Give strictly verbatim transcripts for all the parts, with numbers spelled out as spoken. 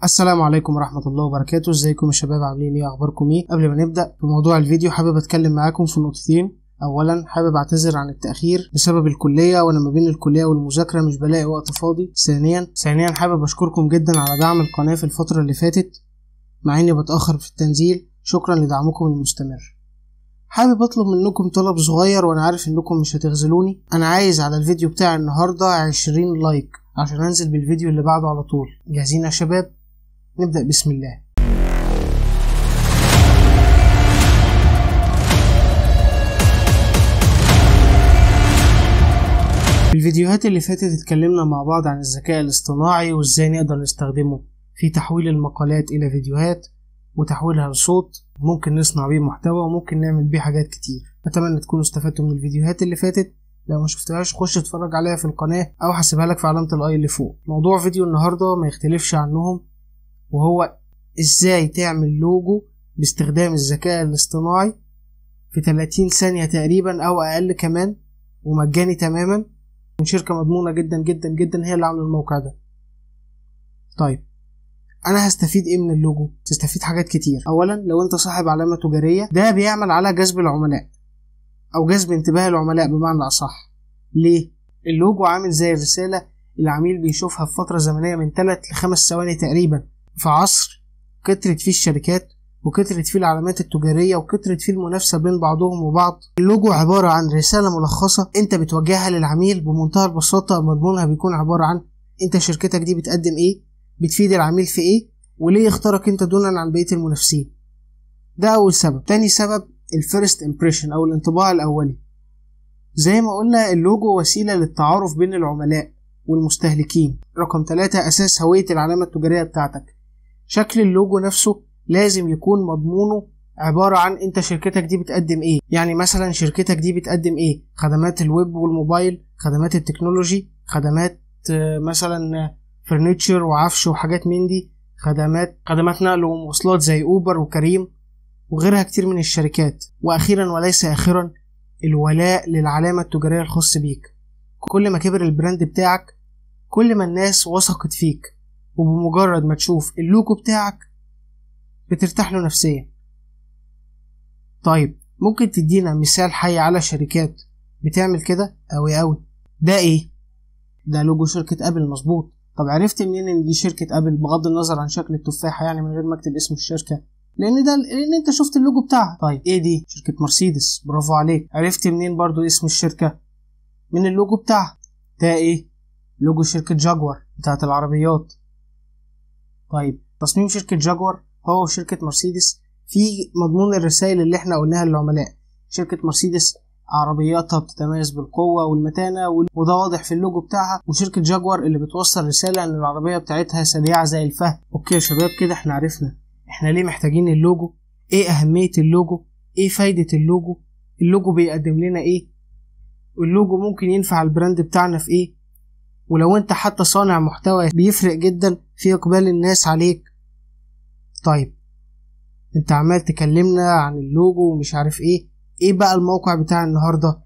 السلام عليكم ورحمة الله وبركاته. ازيكم يا شباب، عاملين ايه؟ اخباركم ايه؟ قبل ما نبدأ في موضوع الفيديو حابب اتكلم معاكم في نقطتين. اولا حابب اعتذر عن التأخير بسبب الكلية، وانا ما بين الكلية والمذاكرة مش بلاقي وقت فاضي. ثانيا ثانيا حابب اشكركم جدا على دعم القناة في الفترة اللي فاتت مع اني بتأخر في التنزيل. شكرا لدعمكم المستمر. حابب اطلب منكم طلب صغير وانا عارف انكم مش هتخذلوني. انا عايز على الفيديو بتاع النهاردة عشرين لايك عشان انزل بالفيديو اللي بعده على طول. جاهزين يا شباب؟ نبدأ بسم الله. في الفيديوهات اللي فاتت اتكلمنا مع بعض عن الذكاء الاصطناعي وازاي نقدر نستخدمه في تحويل المقالات الى فيديوهات وتحويلها لصوت. ممكن نصنع بيه محتوى وممكن نعمل بيه حاجات كتير. اتمنى تكونوا استفدتوا من الفيديوهات اللي فاتت. لو ما شفتهاش خش اتفرج عليها في القناة او هسيبها لك في علامة الاي اللي فوق. موضوع فيديو النهاردة ما يختلفش عنهم، وهو ازاي تعمل لوجو باستخدام الذكاء الاصطناعي في ثلاثين ثانية تقريبا او اقل كمان، ومجاني تماما من شركة مضمونة جدا جدا جدا هي اللي عاملة الموقع ده. طيب انا هستفيد ايه من اللوجو؟ تستفيد حاجات كتير. اولا لو انت صاحب علامة تجارية، ده بيعمل على جذب العملاء او جذب انتباه العملاء بمعنى اصح. ليه؟ اللوجو عامل زي الرسالة العميل بيشوفها في فترة زمنية من ثلاث لخمس ثواني تقريبا. في عصر كترت فيه الشركات وكترت فيه العلامات التجارية وكترت فيه المنافسة بين بعضهم وبعض، اللوجو عبارة عن رسالة ملخصة انت بتوجهها للعميل بمنتهى البساطة. مضمونها بيكون عبارة عن انت شركتك دي بتقدم ايه، بتفيد العميل في ايه، وليه يختارك انت دونا عن بقية المنافسين. ده اول سبب. تاني سبب الفيرست امبريشن او الانطباع الاولي. زي ما قلنا اللوجو وسيلة للتعارف بين العملاء والمستهلكين. رقم ثلاثة اساس هوية العلامة التجارية بتاعتك. شكل اللوجو نفسه لازم يكون مضمونه عبارة عن انت شركتك دي بتقدم ايه. يعني مثلا شركتك دي بتقدم ايه؟ خدمات الويب والموبايل، خدمات التكنولوجي، خدمات مثلا فرنيتشر وعفش وحاجات من دي، خدمات خدمات نقل ومواصلات زي اوبر وكريم وغيرها كتير من الشركات. واخيرا وليس اخرا الولاء للعلامة التجارية الخاص بيك. كل ما كبر البراند بتاعك كل ما الناس وثقت فيك، وبمجرد ما تشوف اللوجو بتاعك بترتاح له نفسيا. طيب ممكن تدينا مثال حي على شركات بتعمل كده؟ اوي اوي. ده ايه؟ ده لوجو شركة ابل. مظبوط. طب عرفت منين ان دي شركة ابل بغض النظر عن شكل التفاحة، يعني من غير ما اكتب اسم الشركة؟ لان ده لان انت شفت اللوجو بتاعها. طيب ايه دي؟ شركة مرسيدس. برافو عليك. عرفت منين برضو اسم الشركة؟ من اللوجو بتاعها. ده ايه؟ لوجو شركة جاكور بتاعت العربيات. طيب تصميم شركة جاكور هو وشركة مرسيدس في مضمون الرسائل اللي احنا قلناها للعملاء. شركة مرسيدس عربياتها بتتميز بالقوة والمتانة وده واضح في اللوجو بتاعها، وشركة جاكور اللي بتوصل رسالة ان العربية بتاعتها سريعة زي الفهد. اوكي يا شباب، كده احنا عرفنا احنا ليه محتاجين اللوجو، ايه اهمية اللوجو، ايه فايدة اللوجو، اللوجو بيقدم لنا ايه، واللوجو ممكن ينفع البراند بتاعنا في ايه، ولو انت حتى صانع محتوى بيفرق جدا في اقبال الناس عليك. طيب انت عمال تكلمنا عن اللوجو ومش عارف ايه. ايه بقى الموقع بتاع النهاردة؟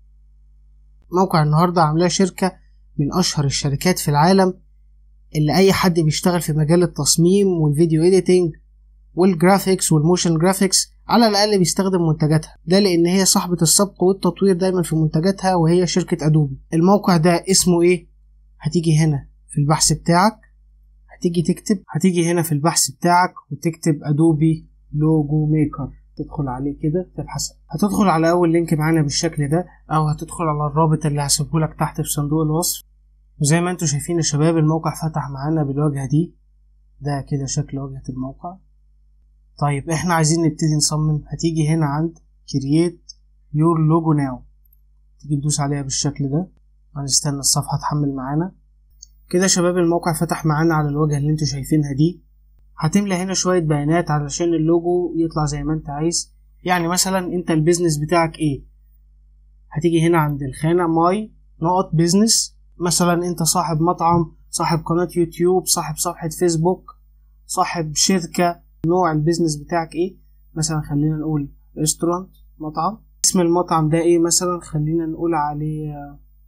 موقع النهاردة عاملاه شركة من اشهر الشركات في العالم، اللي اي حد بيشتغل في مجال التصميم والفيديو اديتنج والجرافيكس والموشن جرافيكس على الاقل بيستخدم منتجاتها. ده لان هي صاحبة السبق والتطوير دايما في منتجاتها، وهي شركة ادوبي. الموقع ده اسمه ايه؟ هتيجي هنا في البحث بتاعك، هتيجي تكتب هتيجي هنا في البحث بتاعك وتكتب ادوبي لوجو ميكر. تدخل عليه كده تبحث، هتدخل على اول لينك معانا بالشكل ده، او هتدخل على الرابط اللي هسيبهولك تحت في صندوق الوصف. وزي ما انتوا شايفين يا شباب الموقع فتح معانا بالواجهة دي. ده كده شكل واجهة الموقع. طيب احنا عايزين نبتدي نصمم. هتيجي هنا عند create your logo now، تيجي تدوس عليها بالشكل ده. هنستنى الصفحة تحمل معانا. كده شباب الموقع فتح معانا على الواجهة اللي انتوا شايفينها دي. هتملى هنا شوية بيانات علشان اللوجو يطلع زي ما انت عايز. يعني مثلا انت البيزنس بتاعك ايه؟ هتيجي هنا عند الخانة ماي نقط بيزنس. مثلا انت صاحب مطعم، صاحب قناة يوتيوب، صاحب صفحة فيسبوك، صاحب شركة. نوع البيزنس بتاعك ايه؟ مثلا خلينا نقول ريستورانت، مطعم. اسم المطعم ده ايه مثلا؟ خلينا نقول عليه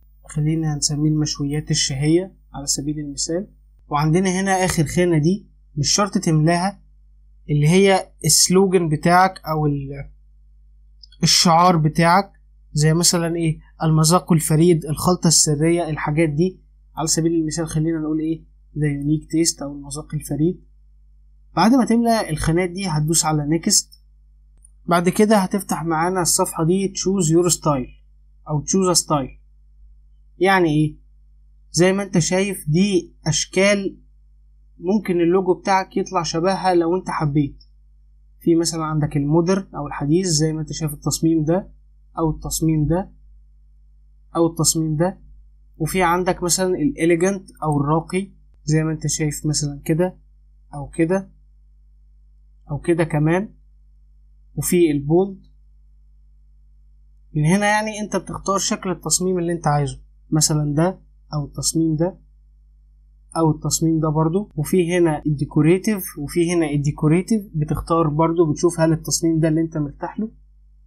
خلينا نسميه المشويات الشهية على سبيل المثال. وعندنا هنا اخر خانة دي مش شرط تملاها اللي هي السلوجن بتاعك او الشعار بتاعك، زي مثلا ايه المذاق الفريد، الخلطة السرية، الحاجات دي. على سبيل المثال خلينا نقول ايه the unique taste او المذاق الفريد. بعد ما تملى الخانات دي هتدوس على next. بعد كده هتفتح معانا الصفحة دي choose your style او choose a style. يعني ايه؟ زي ما انت شايف دي اشكال ممكن اللوجو بتاعك يطلع شبهها لو انت حبيت. في مثلا عندك المودرن او الحديث زي ما انت شايف التصميم ده او التصميم ده او التصميم ده، وفي عندك مثلا الاليجنت او الراقي زي ما انت شايف مثلا كده او كده او كده كمان، وفي البولد. من هنا يعني انت بتختار شكل التصميم اللي انت عايزه، مثلا ده او التصميم ده او التصميم ده برضو. وفي هنا الديكوريتيف وفي هنا الديكوريتيف، بتختار برضو بتشوف هل التصميم ده اللي انت مرتاح له.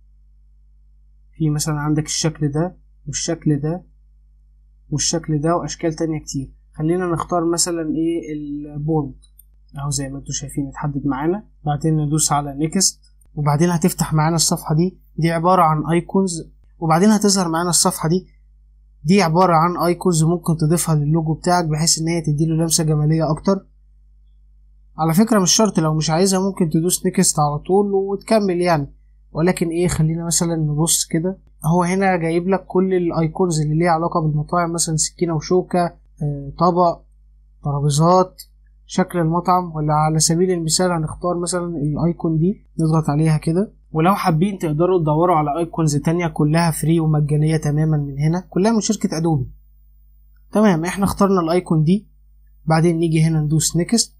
في مثلا عندك الشكل ده والشكل ده والشكل ده واشكال تانية كتير. خلينا نختار مثلا ايه البولد اهو زي ما انتوا شايفين اتحدد معانا. بعدين ندوس على نيكست، وبعدين هتفتح معانا الصفحة دي. دي عبارة عن ايكونز، وبعدين هتظهر معانا الصفحة دي. دي عبارة عن ايكونز ممكن تضيفها للوجو بتاعك بحيث ان هي تديله لمسة جمالية اكتر. على فكرة مش شرط، لو مش عايزها ممكن تدوس نيكست على طول وتكمل يعني. ولكن ايه خلينا مثلا نبص كده. هو هنا جايب لك كل الايكونز اللي ليها علاقة بالمطاعم، مثلا سكينة وشوكة، آه، طبق، ترابيزات، شكل المطعم. ولا على سبيل المثال هنختار مثلا الايكون دي نضغط عليها كده. ولو حابين تقدروا تدوروا على ايكونز تانية كلها فري ومجانية تماما من هنا، كلها من شركة ادوبي. تمام، احنا اخترنا الايكون دي. بعدين نيجي هنا ندوس نيكست،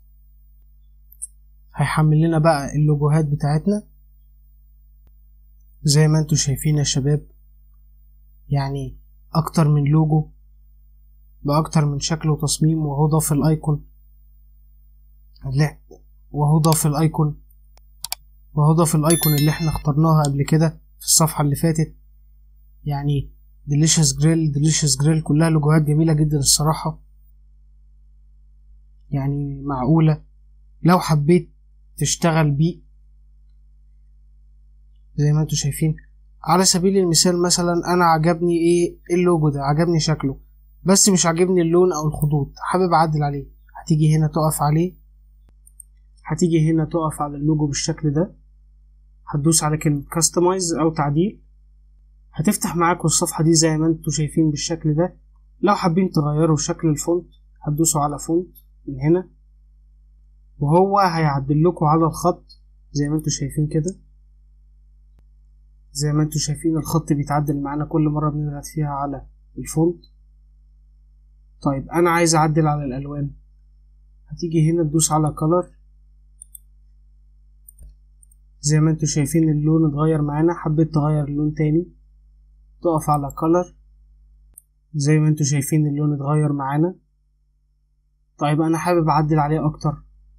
هيحمل لنا بقى اللوجوهات بتاعتنا زي ما انتوا شايفين يا شباب. يعني اكتر من لوجو باكتر من شكل وتصميم، وهو ضاف الايكون. لا، وهو ضاف الايكون وهو ضاف الايكون اللي احنا اخترناها قبل كده في الصفحة اللي فاتت. يعني ديليشس جريل ديليشس جريل كلها لوجوهات جميلة جدا الصراحة، يعني معقولة لو حبيت تشتغل بيه زي ما انتوا شايفين. على سبيل المثال مثلا انا عجبني ايه اللوجو ده، عجبني شكله بس مش عجبني اللون او الخطوط، حابب اعدل عليه. هتيجي هنا تقف عليه، هتيجي هنا تقف على اللوجو بالشكل ده، هتدوس على كلمة كاستمايز او تعديل. هتفتح معاكم الصفحة دي زي ما انتوا شايفين بالشكل ده. لو حابين تغيروا شكل الفونت هتدوسوا على فونت من هنا، وهو هيعدل لكم على الخط زي ما انتوا شايفين كده. زي ما انتوا شايفين الخط بيتعدل معانا كل مرة بنضغط فيها على الفونت. طيب انا عايز اعدل على الالوان، هتيجي هنا تدوس على color. زي ما انتوا شايفين اللون اتغير معانا. حبيت تغير اللون تاني تقف على color. زي ما انتوا شايفين اللون اتغير معانا. طيب انا حابب اعدل عليه اكتر،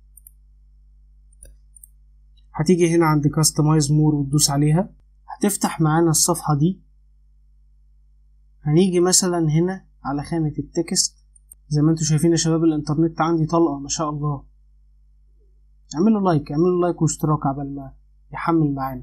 هتيجي هنا عند customize more وتدوس عليها. هتفتح معانا الصفحة دي. هنيجي مثلا هنا على خانة التكست. زي ما انتوا شايفين يا شباب الانترنت عندي طلقة ما شاء الله. اعملوا لايك اعملوا لايك واشتراك عبال ما يحمل معانا.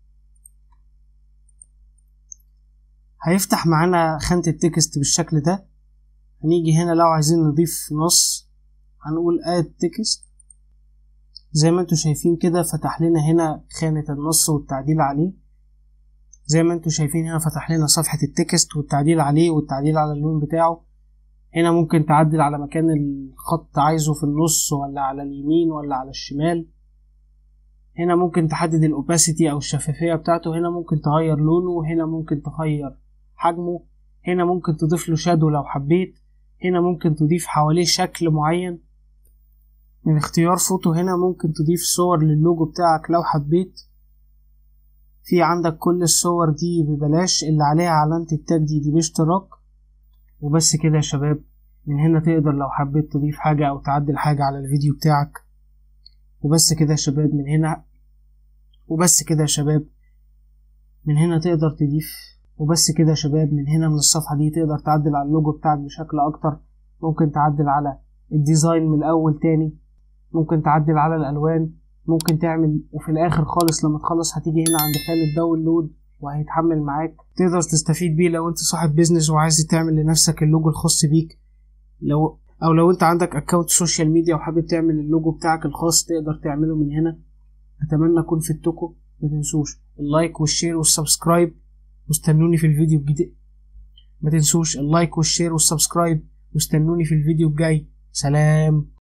هيفتح معانا خانة التكست بالشكل ده. هنيجي هنا لو عايزين نضيف نص هنقول add text. زي ما انتوا شايفين كده فتح لنا هنا خانة النص والتعديل عليه. زي ما انتوا شايفين هنا فتح لنا صفحة التكست والتعديل عليه والتعديل على اللون بتاعه. هنا ممكن تعدل على مكان الخط عايزه في النص ولا على اليمين ولا على الشمال. هنا ممكن تحدد الاوباسيتي او الشفافية بتاعته. هنا ممكن تغير لونه. هنا ممكن تغير حجمه. هنا ممكن تضيف له شادو لو حبيت. هنا ممكن تضيف حواليه شكل معين من اختيار فوتو. هنا ممكن تضيف صور للوجو بتاعك لو حبيت. في عندك كل الصور دي ببلاش، اللي عليها علامة التاج دي دي باشتراك. وبس كده يا شباب. من هنا تقدر لو حبيت تضيف حاجة او تعدل حاجة على الفيديو بتاعك. وبس كده يا شباب من هنا وبس كده يا شباب من هنا تقدر تضيف وبس كده يا شباب من هنا من الصفحة دي تقدر تعدل على اللوجو بتاعك بشكل اكتر. ممكن تعدل على الديزاين من الاول تاني. ممكن تعدل على الالوان، ممكن تعمل، وفي الاخر خالص لما تخلص هتيجي هنا عند خانة داونلود وهيتحمل معاك. تقدر تستفيد بيه لو انت صاحب بيزنس وعايز تعمل لنفسك اللوجو الخاص بيك، لو او لو انت عندك اكونت سوشيال ميديا وحابب تعمل اللوجو بتاعك الخاص تقدر تعمله من هنا. اتمنى اكون فدتكم. ما تنسوش اللايك والشير والسبسكرايب واستنوني في الفيديو الجديد. ما تنسوش اللايك والشير والسبسكرايب واستنوني في الفيديو الجاي. سلام.